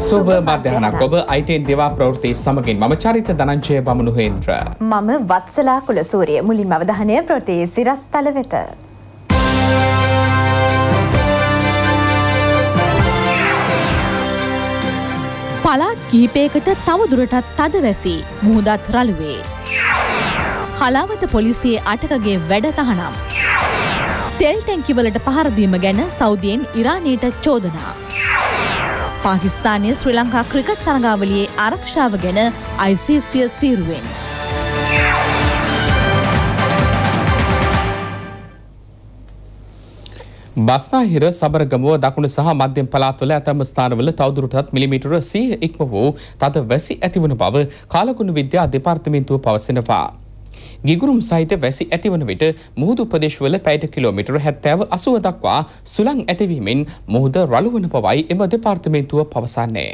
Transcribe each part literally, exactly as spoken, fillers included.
සුබ මධ්‍යහනක් ඔබ අයිටෙන් දේවා ප්‍රවෘත්ති සමගින් මම චරිත ධනංජය බමුණුහේන්ද්‍ර මම වත්සලා කුලසූරිය මුලින්ම අවධානය ප්‍රවෘත්ති සිරස්තල වෙත පළාත් කිහිපයකට තවදුරටත් තද වැසි මුහුදත් රළුවේ හලාවත පොලිසියේ අටකගේ වැඩ තහනම් තෙල් ටැංකිවලට පහර දීම ගැන සෞදියෙන් ඉරානයට චෝදනා පාකිස්තානයේ ශ්‍රී ලංකා ක්‍රිකට් තරගාවලියේ ආරක්ෂාව ගැන I C C සීරුවෙන් බස්නාහිර සබරගමුව දකුණු සහ මධ්‍යම පළාත්වල ඇතැම් ස්ථානවල තවදුරටත් මිලිමීටර සිය ඉක්ම වූ තද වැසි ඇතිවන බව කාලගුණ විද්‍යා දෙපාර්තමේන්තුව පවසනවා. ගිගුරුම් සහිත වැසි ඇතිවන විට මුහුදු ප්‍රදේශවල පැයට කිලෝමීටර හැත්තෑව අසූව දක්වා සුළං ඇතිවීමෙන් මුහුද රළුවන බවයි එම දෙපාර්තමේන්තුව පවසන්නේ.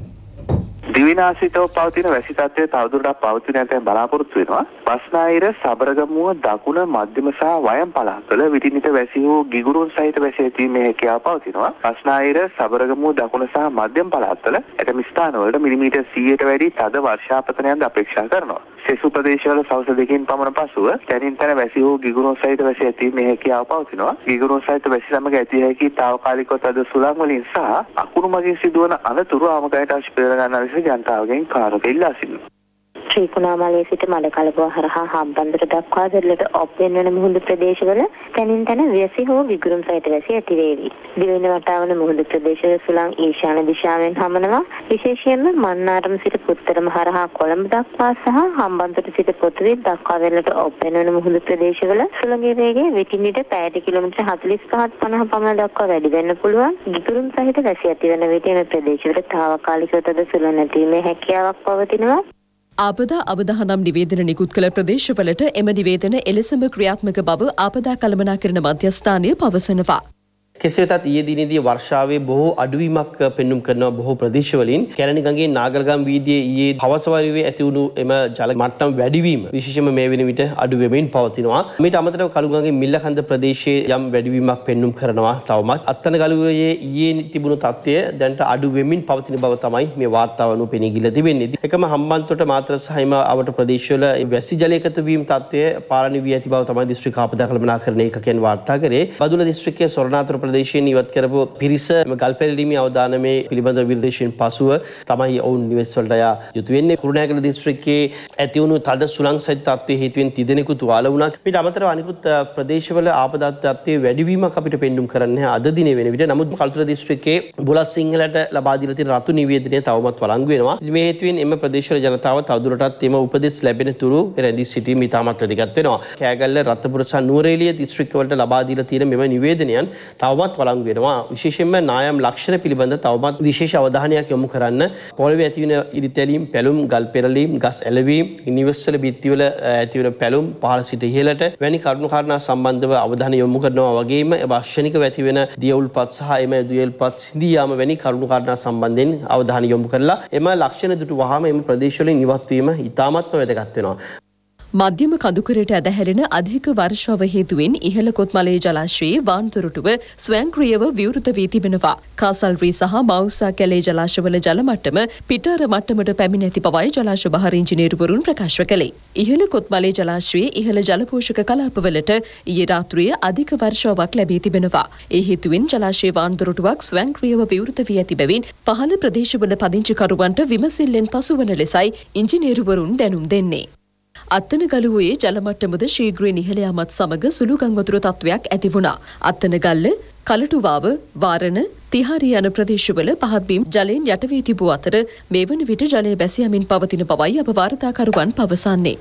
දිවිනාශිතව පවතින වැසි තත්ත්වය තවදුරටත් පවතින ඇතැයි බලාපොරොත්තු වෙනවා. බස්නාහිර සබරගමුව දකුණ මධ්‍යම සහ වයම් පළාත්වල විටින් විට වැසි වූ ගිගුරුන් සහිත වැසි ඇතිවීමේ හැකියාව පවතිනවා. බස්නාහිර සබරගමුව දකුණ සහ මධ්‍යම පළාත්වල ඇතැම් ස්ථානවලට මිලිමීටර් සීයට වැඩි තද වර්ෂාපතනයක්ද අපේක්ෂා කරනවා. සෙසු ප්‍රදේශවල සවස දෙකකින් පමණ පසුව තැනින් තැන වැසි වූ ගිගුරුන් සහිත වැසි ඇතිවීමේ හැකියාව පවතිනවා. ගිගුරුන් සහිත වැසි සමග ඇතිවිය හැකි తాවකාලිකව තද සුළං වලින් සහ අකුණු මගින් සිදුවන අනතුරු ආමගයට අශිපේර ගන්නා විසින් ජනතාවගෙන් කාරක ඉල්ලා සිටිනවා. ශ්‍රීකුණාමලයේ සිට මඩකලපුව හරහා හම්බන්තොට දක්වා දෙරළට ඔප්පෙන් වන මුහුදු ප්‍රදේශවල තැනින් තැන වැසි හෝ ගිගුරුම් සහිත වැසි ඇතිවේවි. දිවෙන වටාවන මුහුදු ප්‍රදේශවල සුළං ඊශාන දිශාවෙන් හමනවා. විශේෂයෙන්ම මන්නාරම සිට පුත්තරම හරහා කොළඹ දක්වා සහ හම්බන්තොට සිට පොතුවේ දක්වා දෙරළට ඔප්පෙන් වන මුහුදු ප්‍රදේශවල සුළඟේ වේගය විටින් විට පැයට කිලෝමීටර් හතළිස් පහක් පනහ පමණ දක්වා වැඩි වෙන්න පුළුවන්. ගිගුරුම් සහිත වැසි ඇතිවන විට එම ප්‍රදේශවල තාවකාලිකව තද සුළං නැතිවීමේ හැකියාවක් පවතිනවා. ආපදා අවධානම් නිවේදන නිකුත් කළ ප්‍රදේශවලට එම නිවේදන එලෙසම ක්‍රියාත්මක බව ආපදා කළමනාකරණ මධ්‍යස්ථානය පවසනවා. කෙසේ වෙතත් ඊයේ දිනේදී වර්ෂාවේ බොහෝ අඩුවීමක් පෙන්눔 කරනවා බොහෝ ප්‍රදේශවලින්. කැලණි ගඟේ නාගල්ගම් වීදියේ ඊයේ හවස වරුවේ ඇති වුණු එම ජල මට්ටම් වැඩිවීම විශේෂයෙන්ම මේ වෙන විට අඩු වෙමින් පවතිනවා. මේට අමතරව කළුගඟේ මිල්ලකන්ද ප්‍රදේශයේ යම් වැඩිවීමක් පෙන්눔 කරනවා. තවමත් අත්තනගලුවේ ඊයේ තිබුණු තත්ත්වය දැනට අඩු වෙමින් පවතින බව තමයි මේ වාර්තාව අනුව පෙනී ගිල තිබෙන්නේ. එකම හම්බන්තොට මාතර සහ හිම අවට ප්‍රදේශවල වැසි ජල එකතු වීම තත්ත්වය පාලනය වී ඇති බව තමයි දිස්ත්‍රික් ආපදා කළමනාකරණ ඒකකයන් වාර්තා කරේ. බදුල්ල දිස්ත්‍රික්කයේ සොරනාතුර ප්‍රදේශයෙන් ඉවත් කරපු පිරිස ගල්පැලීමේ අවදානමේ පිළිබඳ විරදේශයෙන් පසුව තමයි ඔවුන් නිවෙස් වලට යා යුතු වෙන්නේ. කුරුණෑගල දිස්ත්‍රික්කයේ ඇති වුණු තද සුළං සහිත තත්ත්වයේ හේතුවෙන් තිදෙනෙකු තුවාල වුණා. ඊට අමතරව අනිකුත් ප්‍රදේශවල ආපදා තත්ත්වයේ වැඩිවීමක් අපිට පෙන්눔 කරන්නේ අද දිනේ වෙන විට. නමුත් කල්තර දිස්ත්‍රික්කයේ බුලත් සිංහලට ලබා දීලා තියෙන රතු නිවේදනය තවමත් වළංගු වෙනවා. මේ හේතුවෙන් එම ප්‍රදේශවල ජනතාව තවදුරටත් එම උපදෙස් ලැබෙන තුරු රැඳී සිටීම ඉතාමත් වැදගත් වෙනවා. කෑගල්ල රත්නපුර සහ නුවරඑළිය දිස්ත්‍රික්කවලට ලබා දීලා තියෙන මෙම නිවේදනයන් තවමත් වළංගු වෙනවා. විශේෂයෙන්ම නායම් ලක්ෂණ පිළිබඳ තවමත් විශේෂ අවධානයක් යොමු කරන්න. පොළවේ ඇතිවන ඉරිතැලීම්, පැලුම්, ගල් පෙරලීම්, ගස් එළවීම්, නිවෙස්වල බිත්තිවල ඇතිවන පැලුම් පහළ සිට ඉහළට වැනි කරුණු කාරණා සම්බන්ධව අවධානය යොමු කරනවා. වගේම වාර්ෂණිකව ඇතිවන දියවුල්පත් සහ එම දියවුල්පත් සිඳී යාම වැනි කරුණු කාරණා සම්බන්ධයෙන් අවධානය යොමු කරලා එම ලක්ෂණ දුටු වහාම එම ප්‍රදේශවලින් ඉවත් වීම ඉතාමත්ම වැදගත් වෙනවා. මධ්‍යම කඳුකරට ඇදහැරෙන අධික වර්ෂාව හේතුවෙන් ඉහළ කොත්මලේ ජලාශයේ වාන්තුරුටුව ස්වයංක්‍රීයව විවෘත වී තිබෙනවා. කාසල්රී සහ මවුසා කැලේ ජලාශවල ජල මට්ටම පිටාර මට්ටමට පැමිණ ඇති බවයි ජලාශ බහර ඉංජිනේරුවරුන් ප්‍රකාශ කළේ. ඉහළ කොත්මලේ ජලාශයේ ඉහළ ජල පෝෂක කලාපවලට ඊයේ රාත්‍රියේ අධික වර්ෂාවක් ලැබී තිබෙනවා. ඒ හේතුවෙන් ජලාශයේ වාන්තුරුටුවක් ස්වයංක්‍රීයව විවෘත වී ඇති බැවින් පහළ ප්‍රදේශවල පදිංචිකරුවන්ට විමසිල්ලෙන් පසුවන ලෙසයි ඉංජිනේරුවරුන් දැනුම් දෙන්නේ. අත්තනගලුවේ ජලමට්ටමද ශීඝ්‍රයෙන් ඉහළ යාමත් සමග සුළු ගංවතුර තත්ත්වයක් ඇති වුණා. අත්තනගල්ල, කලටුවාව, වාරණ, තිහාරි යන ප්‍රදේශවල පහත් බිම් ජලයෙන් යට වී තිබූ අතර මේ වන විට ජලය බැස යමින් පවතින බවයි අප වාර්තාකරුවන් පවසන්නේ.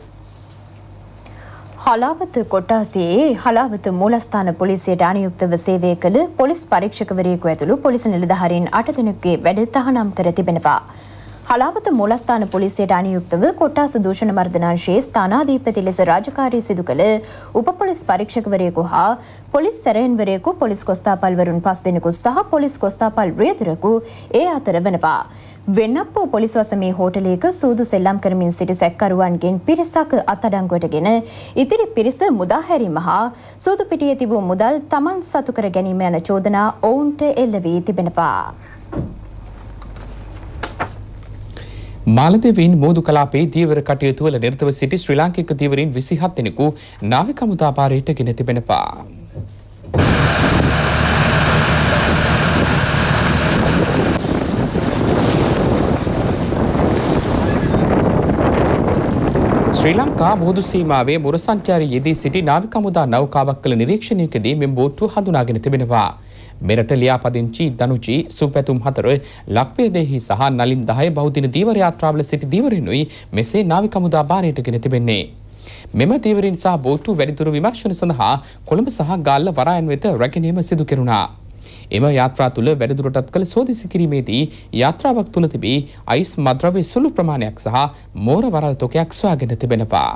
හලාවත කොට්ටාසයේ හලාවත මූලස්ථාන පොලිසියට අනුයුක්තව සේවය කළ පොලිස් පරීක්ෂකවරයෙකු ඇතුළු පොලිස් නිලධාරීන් අට දෙනෙකුගේ වැඩ තහනම් කර තිබෙනවා. හලාවත මූලස්ථාන පොලිසියට අනුයුක්තව කොට්ටාස දූෂණ මර්දනාංශයේ ස්ථානාධිපති ලෙස රාජකාරී සිදු කළ උප පොලිස් පරීක්ෂකවරයෙකු හා පොලිස් සැරයන්වරයෙකු පොලිස් කොස්තාපල්වරුන් පස් දෙනෙකු සහ පොලිස් කොස්තාපල් රියදුරෙකු ඒ අතර වෙනවා. වෙන්නප්පෝ පොලිස් වසමේ හෝටලයක සූදු සෙල්ලම් කරමින් සිටි සැකකරුවන්ගෙන් පිරිසක් අත්අඩංගුවටගෙන ඉතිරි පිරිස මුදා හැරීම හා සූදු පිටියේ තිබූ මුදල් තමන් සතු කර ගැනීම යන චෝදනා ඔවුන්ට එල්ල වී තිබෙනවා. මාලදීවින් මෝදු කලාපයේ දීවර කටයුතු වල නිරතව සිටි ශ්‍රී ලාංකික දීවරින් විසිහත් දෙනෙකු නාවික හමුදා පාරයට ගෙන තිබෙනවා. ශ්‍රී ලංකා මුහුදු සීමාවේ මුර සංචාරී යෙදී සිටි නාවික හමුදා නෞකාවක් කළ නිරීක්ෂණයකදී මෙම බෝට්ටුව හඳුනාගෙන තිබෙනවා. මෙරට ලියාපදිංචි දනුචි සුපැතුම් හතර ලක්වේදේහි සහ නලින් දහය බහුදින දීවර යාත්‍රාවල සිටි දීවරිනුයි මෙසේ නාවික හමුදා භාරයට ගෙන තිබෙන්නේ. මෙම දීවරින් සහ බෝට්ටු වැඩිදුර විමර්ශන සඳහා කොළඹ සහ ගාල්ල වරායන් වෙත රැගෙනීම සිදු කෙරුණා. එම යාත්‍රා තුළ වැඩිදුරටත් කළ සෝදිසි කිරීමේදී යාත්‍රාවක් තුළ තිබී අයිස් මද්‍රව්‍ය සුළු ප්‍රමාණයක් සහ මෝර වරල් තොකයක් සොයාගෙන තිබෙනවා.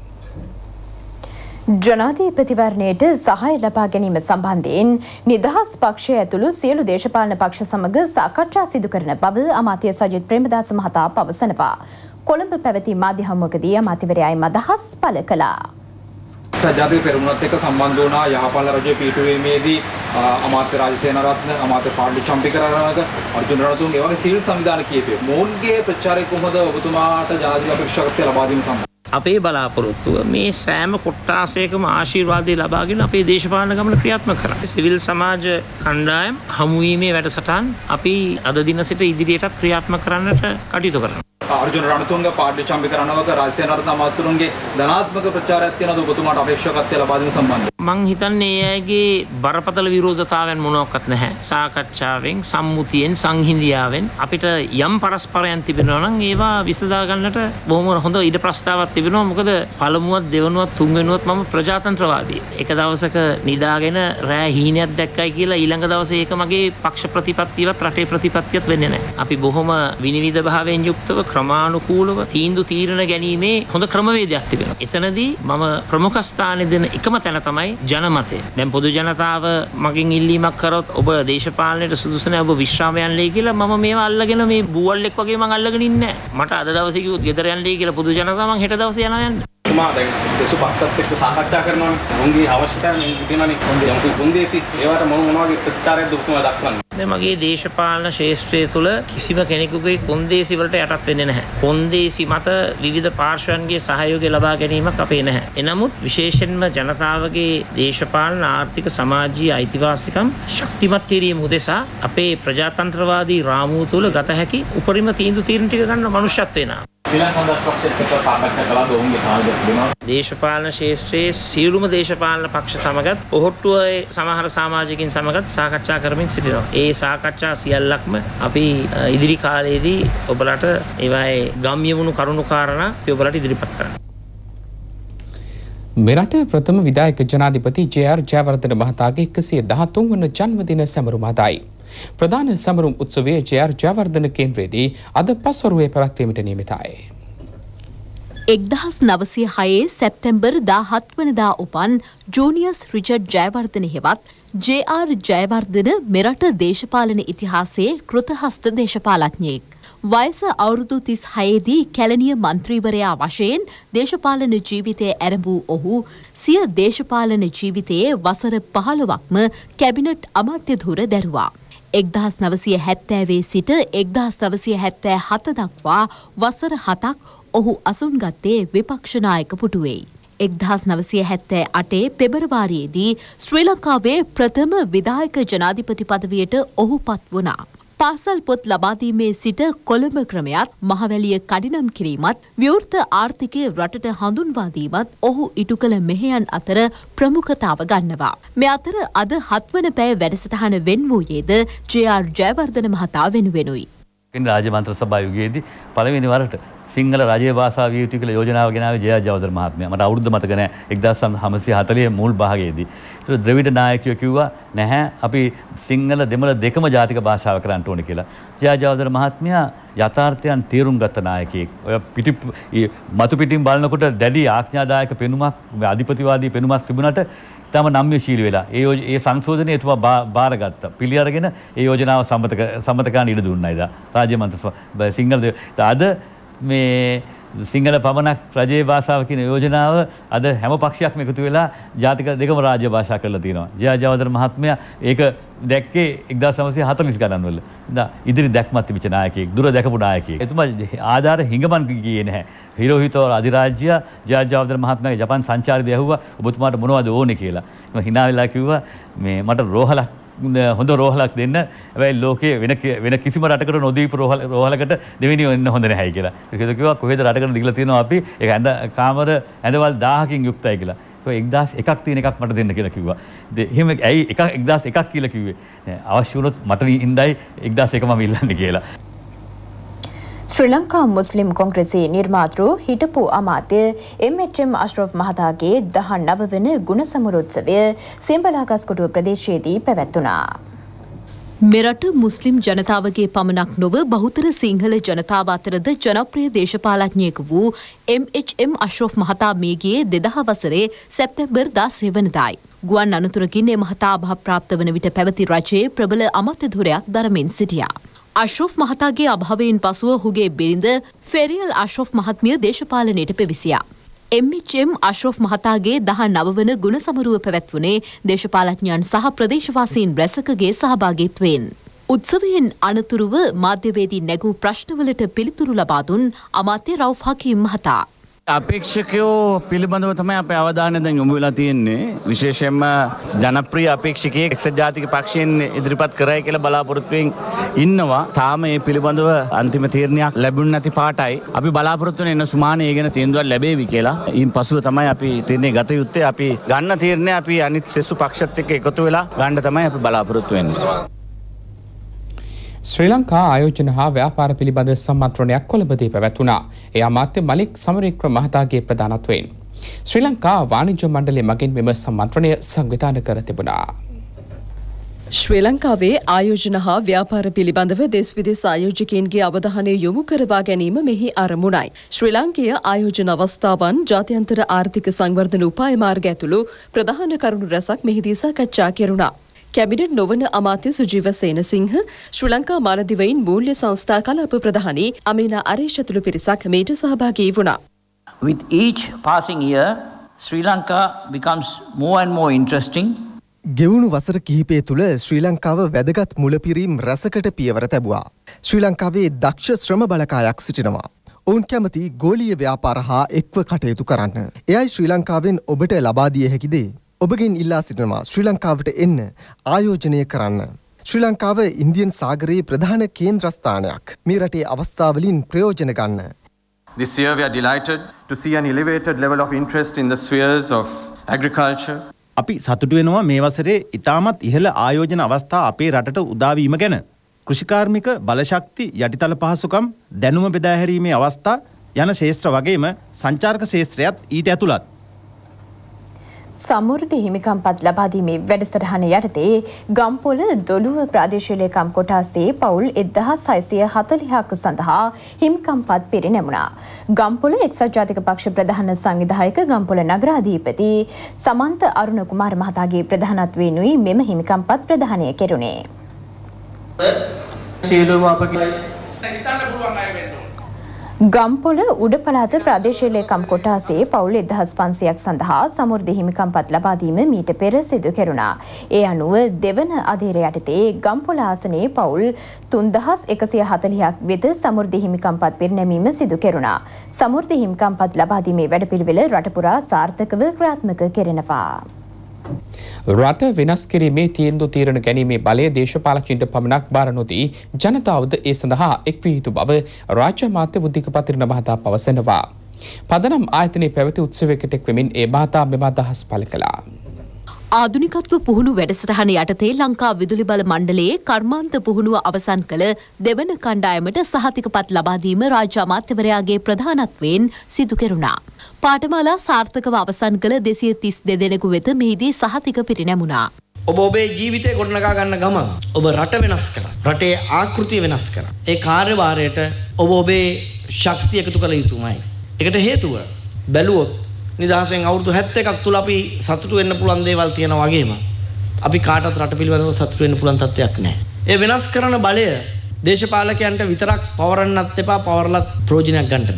ජනාධිපතිවරණයට සහාය ලබා ගැනීම සම්බන්ධයෙන් නිදහස් පක්ෂය ඇතුළු සියලු දේශපාලන පක්ෂ සමග සාකච්ඡා සිදු කරන බව අමාත්‍ය සජිත් ප්‍රේමදාස මහතා පවසනවා. කොළඹ පැවති මාධ්‍ය හමුවකදී අමාත්‍යවරයා එම අදහස් පළ කළා. සජාතීය පෙරමුණත් එක්ක සම්බන්ධ වුණා යහපල් රජයේ පිටුවීමේදී අමාත්‍ය රාජසේනාරත්න අමාත්‍ය පාඩලි චම්පිකරණක අර්ජුන රණතුංග ඒ වගේ සිවිල් සංවිධාන කීපය මොවුන්ගේ ප්‍රචාරය කොහොමද ඔබතුමාට ජනාධිපති අපේක්ෂාවක්තිය ලබා දීම සම්බන්ධ අපේ බලාපොරොත්තුව මේ සෑම කොට්ටාසයකම ආශිර්වාදය ලබාගෙන අපේ දේශපාලන ගමන ක්‍රියාත්මක කරන්න. සිවිල් සමාජ කණ්ඩායම් හමුවීමේ වැඩසටහන් අපි අද දින සිට ඉදිරියටත් ක්‍රියාත්මක කරන්නට කටයුතු කරනවා. අර්ජුන රණතුංග පාඩලි චම්පිකරණක රාජසේනාරත්න අමාත්‍යතුරුන්ගේ ධනාත්මක ප්‍රචාරයක් තියෙනවද ඔබතුමාට අපේක්ෂාවක්තිය ලබා දීම සම්බන්ධව? මං හිතන්නේ ඒ අයගේ බරපතල විරෝධතාවයන් මොනවාක්වත් නැහැ. සාකච්ඡාවෙන් සම්මුතියෙන් සංහිඳියාවෙන් අපිට යම් පරස්පරයන් තිබෙනවා නම් ඒවා විසඳා ගන්නට බොහොම හොඳ ඉඩ ප්‍රස්තාවක් තිබෙනවා. මොකද පළමුවත් දෙවනුවත් තුන්වෙනුවත් මම ප්‍රජාතන්ත්‍රවාදී. එක දවසක නිදාගෙන රෑ හීනයක් දැක්කයි කියලා ඊළඟ දවසේ ඒක මගේ පක්ෂ ප්‍රතිපත්තියවත් රටේ ප්‍රතිපත්තියත් වෙන්නේ නැහැ. අපි බොහොම විනිවිද භාවයෙන් යුක්තව ක්‍රමානුකූලව තීන්දුව තීරණ ගැනීමේ හොඳ ක්‍රමවේදයක් තිබෙනවා. එතනදී මම ප්‍රමුඛ ස්ථානයේ දෙන එකම තැන තමයි ජනමතය. දැන් පොදු ජනතාව මගෙන් ඉල්ලීමක් කරොත් ඔබ දේශපාලනයට සුදුසු නැහැ ඔබ විශ්‍රාම යන්නයි කියලා මම මේවා අල්ලගෙන මේ බූවල්ෙක් වගේ මං අල්ලගෙන ඉන්නේ නැහැ. මට අද දවසේ කිව්වොත් ගෙදර යන්නයි කියලා පොදු ජනතාව මං හෙට දවසේ යනවා යන්න. තුමා දැන් සෙසු පක්ෂත් එක්ක සාකච්ඡා කරනවානේ. මොන්ගේ අවශ්‍යතාවය තියෙනවානේ. කොන්දේසි කොන්දේසි ඒවට මොන මොනවාගේ ප්‍රතිචාරයක්ද ඔබතුමා දක්වන්නේ? දැන් මගේ දේශපාලන ශාස්ත්‍රය තුළ කිසිම කෙනෙකුගේ කොන්දේසි වලට යටත් වෙන්නේ නැහැ. කොන්දේසි මත විවිධ පාර්ශ්වයන්ගේ සහයෝගය ලබා ගැනීමක් අපේ නැහැ. එනමුත් විශේෂයෙන්ම ජනතාවගේ දේශපාලන ආර්ථික සමාජීය අයිතිවාසිකම් ශක්තිමත් කිරීම උදෙසා අපේ ප්‍රජාතන්ත්‍රවාදී රාමුව තුළ ගත හැකි උපරිම තීන්දුව තීරණ ටික ගන්න මනුෂ්‍යත්ව වෙනවා. දේශපාලන ශාස්ත්‍රයේ සියලුම දේශපාලන පක්ෂ සමගත් ඔහොට්ටුවේ සමහර සමාජිකින් සමගත් සාකච්ඡා කරමින් සිටිනවා. ඒ සාකච්ඡා සියල්ලක්ම අපි ඉදිරි කාලයේදී ඔබලට ඒවායේ ගම්‍ය වුණු කරුණු කාරණා අපි ඔබලට ඉදිරිපත් කරනවා. මෙරට ප්‍රථම විධායක ජනාධිපති ජේ.ආර්. ජයවර්ධන මහතාගේ එකසිය දහතුන් වන ජන්මදින සැමරුම අදයි. ප්‍රධාන සැමරුම් උත්සවයේ ජේ.ආර්. ජයවර්ධන කේන්ද්‍රයේදී අද පස්වරුවේ පැවැත්වීමට නියමිතයි. එක්දහස් නවසිය හයේ සැප්තැම්බර් දාහත් වනදා උපන් ජූනියස් රිචඩ් ජයවර්ධන හෙවත් ජේ.ආර්. ජයවර්ධන මෙරට දේශපාලන ඉතිහාසයේ කෘතහස්ත දේශපාලඥයෙක්. වයස අවුරුදු තිස් හයේදී කැලණිය මන්ත්‍රීවරයා වශයෙන් දේශපාලන ජීවිතය ඇරඹූ ඔහු සිය දේශපාලන ජීවිතයේ වසර පහළොවක්ම කැබිනට් අමාත්‍ය ධුර දැරුවා. එක්දහස් නවසිය හැත්තෑවේ සිට එක්දහස් නවසිය හැත්තෑ හත දක්වා වසර හතක් ඔහු අසුන් ගත්තේ විපක්ෂ නායක පුටුවෙයි. එක්දහස් නවසිය හැත්තෑ අටේ පෙබරවාරියේදී ශ්‍රී ලංකාවේ ප්‍රථම විධායක ජනාධිපති පදවියට ඔහු පත් වුණා. පාසල් පොත් ලබාදීමේ සිට කොළඹ ක්‍රමයත් මහවැලිය කඩිනම් කිරීමත් ව්‍යවෘත ආර්ථිකය රටට හඳුන්වාදීමත් ඔහු ඉටු කළ මෙහෙයන් අතර ප්‍රමුඛතාව ගන්නවා. මේ අතර අද හත්වන පැය වැඩසටහන වෙන් වූයේද ජේ.ආර්. ජයවර්ධන මහතා වෙනුවෙනුයි. රාජ්‍ය මන්ත්‍ර සභා යුගයේදී පළවෙනි වරට සිංහල රජයේ භාෂාව විය යුතු කියලා යෝජනාව ගෙනාවේ ජේ.ආර්. ජයවර්ධන මහත්මයා. මට අවුරුද්ද මතක නැහැ. එක්දහස් නවසිය හතළිස් මුල් භාගයේදී. ඒතර ද්‍රවිඩ නායකයෝ කිව්වා නැහැ අපි සිංහල දෙමළ දෙකම ජාතික භාෂාව කරන්න ඕනේ කියලා. ජේ.ආර්. ජයවර්ධන මහත්මයා යථාර්ථයන් තේරුම් ගත්ත නායකයෙක්. ඔය පිටි මතු පිටින් බලනකොට දැඩි ආඥාදායක පෙනුමක් අධිපතිවාදී පෙනුමක් තිබුණාට තම නම්‍යශීලී වෙලා ඒ ඒ සංශෝධනය එතුමා බාරගත්තා. පිළි අරගෙන ඒ යෝජනාව සම්මත සම්මත කරන්න ඉඩ දුන්නා ඉදා. රාජ්‍ය මන්ත්‍ර සිංහල අද මේ සිංහල පමණක් රජයේ භාෂාව කියන යෝජනාව අද හැම පක්ෂයක්ම එකතු වෙලා ජාතික දෙකම රාජ්‍ය භාෂා කරලා තියෙනවා. ජය ජයවර්ධන මහත්මයා ඒක දැක්කේ එක්දාස් නවසිය හතළිස් ගණන් වල. දා ඉදිරි දැක්මත් තිබිච්ච නායකයෙක්, දුර දැකපු නායකයෙක්. එතුමා ආධාර හිඟමන් ගියේ නැහැ. හිරෝහිතෝ අධිරාජ්‍ය ජය ජයවර්ධන මහත්මයාගේ ජපාන් සංචාරයේදී ඇහුවා ඔබතුමාට මොනවද ඕනේ කියලා. මම hina වෙලා කිව්වා මේ මට රෝහලක් හොඳ රෝහලක් දෙන්න. හැබැයි ලෝකයේ වෙන වෙන කිසිම රටකට නොදීපු රෝහල රෝහලකට දෙවෙනිව එන්න හොඳ නැහැ කියලා. ඒකද කිව්වා කොහෙද රටකට දීලා තියෙනවා අපි ඒක ඇඳ කාමර ඇඳවල් දහහකින් යුක්තයි කියලා. ඒක එක්දාස් එකක් තියෙන එකක් මට දෙන්න කියලා කිව්වා. එහෙම ඇයි එකක් එක්දාස් එකක් කියලා කිව්වේ? අවශ්‍ය වුණොත් මට ඉඳයි එක්දාස් එක මම ඉල්ලන්නේ කියලා. ශ්‍රී ලංකා මුස්ලිම් කොංග්‍රසයේ නිර්මාතෘ හිටපු අමාත්‍ය එම් එච් එම් අශ්රෆ් මහතාගේ දහ නව වන ගුණ සමරෝත්සවය සෙම්බලාගස්කොටුව ප්‍රදේශයේදී පැවැත්වුණා. මෙරට මුස්ලිම් ජනතාවගේ පමණක් නොව බහුතර සිංහල ජනතාව අතරද ජනප්‍රිය දේශපාලඥයෙකු වූ එම් එච් එම් අශ්රෆ් මහතා මේ ගියේ දෙදහ වසරේ සැප්තැම්බර් දාසය වනදායි. ගුවන් අනතුරකින් එම මහතා අභාවප්‍රාප්ත වන විට පැවති රජයේ ප්‍රබල අමාත්‍යධුරයක් දරමින් සිටියා. අශ්රෆ් මහතාගේ අභාවයෙන් පසුව ඔහුගේ බිරිඳ ෆෙරියල් අශ්රෆ් මහත්මිය දේශපාලනයට පැවිසියා. එම් එච් එම් අශ්රෆ් මහතාගේ දහ නව වන ගුණ සමරුව පැවැත්වුණේ දේශපාලඥයන් සහ ප්‍රදේශවාසීන් රැසකගේ සහභාගීත්වයෙන්. උත්සවයෙන් අනතුරුව මාධ්‍යවේදී නැගූ ප්‍රශ්නවලට පිළිතුරු ලබා දුන් අමාත්‍ය රවුෆ් හකීම් මහතා. අපේක්ෂකයෝ පිළිබඳව තමයි අපේ අවධානය දැන් යොමු වෙලා තියෙන්නේ. විශේෂයෙන්ම ජනප්‍රිය අපේක්ෂකයෙක් එක්සත් ජාතික පක්ෂයෙන් ඉදිරිපත් කරයි කියලා බලාපොරොත්තුෙන් ඉන්නවා. තාම මේ පිළිබඳව අන්තිම තීරණයක් ලැබුණ නැති පාටයි. අපි බලාපොරොත්තු වෙන එන සුමානේ ඒ ගැන තීන්දුවක් ලැබෙවි කියලා. ඊන් පසුව තමයි අපි තීරණය ගත යුත්තේ. අපි ගන්න තීරණය අපි අනිත් සෙසු පක්ෂත් එක්ක එකතු වෙලා ගන්න තමයි අපි බලාපොරොත්තු වෙන්නේ. ශ්‍රී ලංකා ආයෝජන හා ව්‍යාපාර පිළිබඳ සම්මන්ත්‍රණයක් කොළඹදී පැවැත්වුණා. ඒ අමාත්‍ය මලික් සමරේක්‍ර මහතාගේ ප්‍රධානත්වයෙන්. ශ්‍රී ලංකා වාණිජ්‍ය මණ්ඩලය මගින් මෙම සම්මන්ත්‍රණය සංවිධානය කර තිබුණා. ශ්‍රී ලංකාවේ ආයෝජන හා ව්‍යාපාර පිළිබඳව දෙස් විදෙස් ආයෝජකයන්ගේ අවධානය යොමු කරවා ගැනීම මෙහි අරමුණයි. ශ්‍රී ලාංකීය ආයෝජන අවස්ථාවන් ජාත්‍යන්තර ආර්ථික සංවර්ධන උපාය මාර්ග ඇතුළු ප්‍රධාන කරුණු රැසක් මෙහිදී සාකච්ඡා කෙරුණා. කැබිනට් නොවන අමාත්‍ය සුජීව සේනසිංහ ශ්‍රී ලංකා මාලදිවයින් මූල්‍ය සංස්ථා කලාප ප්‍රධානී අමීනා අරේෂ් ඇතුළු පිරිසක් මේට සහභාගී වුණා. With each passing year, Sri Lanka becomes more and more interesting. ගෙවුණු වසර කිහිපය තුළ ශ්‍රී ලංකාව වැදගත් මුලපිරීම් රැසකට පියවර තැබුවා. ශ්‍රී ලංකාවේ දක්ෂ ශ්‍රම බලකායක් සිටිනවා. ඔවුන් කැමති ගෝලීය ව්‍යාපාර හා එක්ව කටයුතු කරන්න. එයයි ශ්‍රී ලංකාවෙන් ඔබට ලබා දිය හැකි දේ. ඔබගෙන් ඉල්ලා සිටිනවා ශ්‍රී ලංකාවට එන්න ආයෝජනය කරන්න. ශ්‍රී ලංකාව ඉන්දියන් සාගරයේ ප්‍රධාන කේන්ද්‍රස්ථානයක්. මේ රටේ අවස්ථාවලින් ප්‍රයෝජන ගන්න. This year we are delighted to see an elevated level of interest in the spheres of agriculture. අපි සතුටු වෙනවා මේ වසරේ ඉතාමත් ඉහළ ආයෝජන අවස්ථා අපේ රටට උදා වීම ගැන. කෘෂිකාර්මික බලශක්ති යටිතල පහසුකම් දැනුම බෙදා හැරීමේ අවස්ථා යන ශේෂ්ත්‍ර වගේම සංචාරක ශේෂ්ත්‍රයත් ඊට ඇතුළත්. සමෘද්ධි හිමිකම්පත් ලබා දීමේ වැඩසටහන යටතේ ගම්පොළ දොළුව ප්‍රාදේශීය ලේකම් කොටසේ පවුල් එක්දහස් හයසිය හතළිහක් සඳහා හිමිකම්පත් පිරිනැමුණා. ගම්පොළ එක්සත් ජාතික පක්ෂ ප්‍රධාන සංවිධායක ගම්පොළ නගරාධිපති සමන්ත අරුණ කුමාර මහතාගේ ප්‍රධානත්වයෙන්ුයි මෙම හිමිකම්පත් ප්‍රදානය කෙරුණේ. සියලුම අපගේ ගම්පොළ උඩ පළාත ප්‍රාදේශීය ලේකම් කොටසේ පවුල් එක්දහස් පන්සියයක් සඳහා සමෘද්ධි හිමිකම්පත් ලබා දීම මීට පෙර සිදු කෙරුණා. ඒ අනුව දෙවන අධීර යටතේ ගම්පොළ ආසනයේ පවුල් තුන්දහස් එකසිය හතළිහක් වෙත සමෘද්ධි හිමිකම්පත් පිරිනැමීම සිදු කෙරුණා. සමෘද්ධි හිමිකම්පත් ලබා දීමේ වැඩපිළිවෙල රට පුරා සාර්ථකව ක්‍රියාත්මක කෙරෙනවා. රට වෙනස් කිරීමේ තීන්දුව තීරණ ගැනීමේ බලය දේශපාලකයන්ට පමණක් බාර නොදී ජනතාවද ඒ සඳහා එක් විය යුතු බව රාජ්‍ය අමාත්‍ය බුද්ධික පතිරණ මහතා පවසනවා. පදනම් ආයතනයේ පැවති උත්සවයකට එක් වෙමින් ඒ මහතා මෙම අදහස් පළ කළා. ආධුනිකත්ව පුහුණු වැඩසටහන යටතේ ලංකා විදුලි බල මණ්ඩලයේ කර්මාන්ත පුහුණුව අවසන් කළ දෙවන කණ්ඩායමට සහතිකපත් ලබා දීම රාජ්‍ය අමාත්‍යවරයාගේ ප්‍රධානත්වයෙන් සිදු කෙරුණා. පාඨමාලා සාර්ථකව අවසන් කළ දෙසිය තිස් දෙදෙනෙකු වෙත මෙහිදී සහතික පිරිනැමුණා. ඔබ ඔබේ ජීවිතය ගොඩනගා ගන්න ගමන් ඔබ රට වෙනස් කරා. රටේ ආකෘතිය වෙනස් කරා. ඒ කාර්යභාරයට ඔබ ඔබේ ශක්තිය එකතු කළ යුතුමයි. ඒකට හේතුව බැලුවොත් නිදහසෙන් අවුරුදු හැත්තෑවක් තුල අපි සතුටු වෙන්න පුළුවන් දේවල් තියෙනවා වගේම අපි කාටවත් රට පිළිබඳව සතුටු වෙන්න පුළුවන් තත්ත්වයක් නැහැ. ඒ වෙනස් කරන බලය දේශපාලකයන්ට විතරක් පවරන්නත් එපා, පවරලත් ප්‍රයෝජනයක් ගන්න බෑ.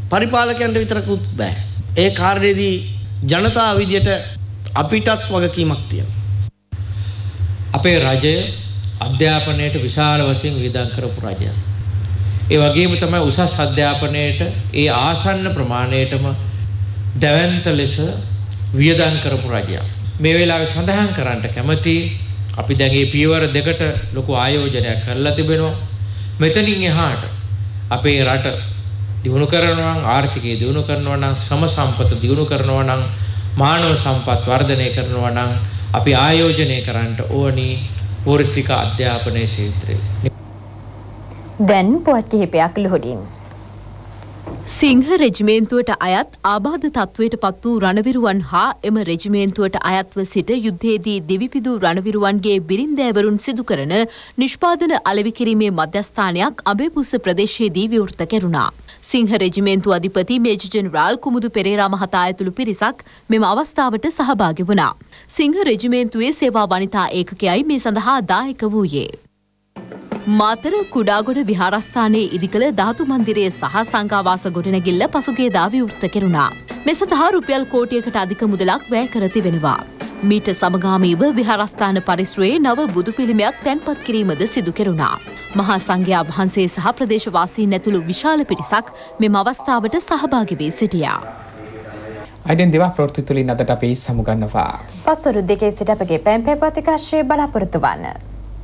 පරිපාලකයන්ට විතරකුත් බෑ. ඒ කාර්යයේදී ජනතාව විදියට අපිටත් වගකීමක් තියෙනවා. අපේ රජය අධ්‍යාපනයට විශාල වශයෙන් වියදම් කරපු රජයක්. ඒ වගේම තමයි උසස් අධ්‍යාපනයට ඒ ආසන්න ප්‍රමාණයටම දැවැන්ත ලෙස වියදම් කරපු රජයක්. මේ වෙලාවේ සඳහන් කරන්න කැමති අපි දැන් මේ පියවර දෙකට ලොකු ආයෝජනයක් කරලා තිබෙනවා. මෙතනින් එහාට අපේ රට දියුණු කරනවා නම් ආර්ථිකය දියුණු කරනවා නම් ශ්‍රම සම්පත දියුණු කරනවා නම් මානව සම්පත් වර්ධනය කරනවා නම් අපි ආයෝජනය කරන්න ඕනි වෘත්තික අධ්‍යාපනයේ ක්ෂේත්‍රය. දැන් පුවත් කිහිපයක් ලුහුඩින්. සිංහ රෙජිමේන්තුවට අයත් ආබාධ තත්වයට පත් වූ රණවිරුවන් හා එම රෙජිමේන්තුවට අයත්ව සිට යුද්ධයේදී දිවිපිදූ රණවිරුවන්ගේ බිරින්දෑවරුන් සිදු කරන නිෂ්පාදන අලෙවි කිරීමේ මධ්‍යස්ථානයක් අබේපුස්ස ප්‍රදේශයේදී විවෘත කෙරුණා. සිංහ රෙජිමේන්තු අධිපති මේජර් ජෙනරාල් කුමුදු පෙරේරා මහතා ඇතුළු පිරිසක් මෙම අවස්ථාවට සහභාගී වුණා. සිංහ රෙජිමේන්තුවේ සේවා වනිතා ඒකකයයි මේ සඳහා දායක වූයේ. මාතර කුඩාගොඩ විහාරස්ථානයේ ඉදිකළ ධාතු මන්දිරයේ සහ සංඝාවාස ගොඩනැගිල්ල පසුගියදා විවෘත කෙරුණා. මේ සඳහා රුපියල් කෝටියකට අධික මුදලක් වැය කර තිබෙනවා. මීට සමගාමීව විහාරස්ථාන පරිසරයේ නව බුදු පිළිමයක් තැන්පත් කිරීමද සිදු කෙරුණා. මහා සංඝයා වහන්සේ සහ ප්‍රදේශවාසීන් ඇතුළු විශාල පිරිසක් මෙම අවස්ථාවට සහභාගී වී සිටියා. අයිඩෙන් දෙවා ප්‍රවෘත්ති තුලින් අදට අපි සමුගන්නවා. පසුරු දෙකේ සිට අපගේ පැම්පේ ප්‍රතිකාශය බලාපොරොත්තු වන්න.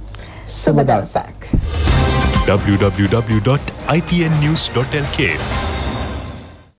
සුබ දවසක්. w w w dot i t n news dot l k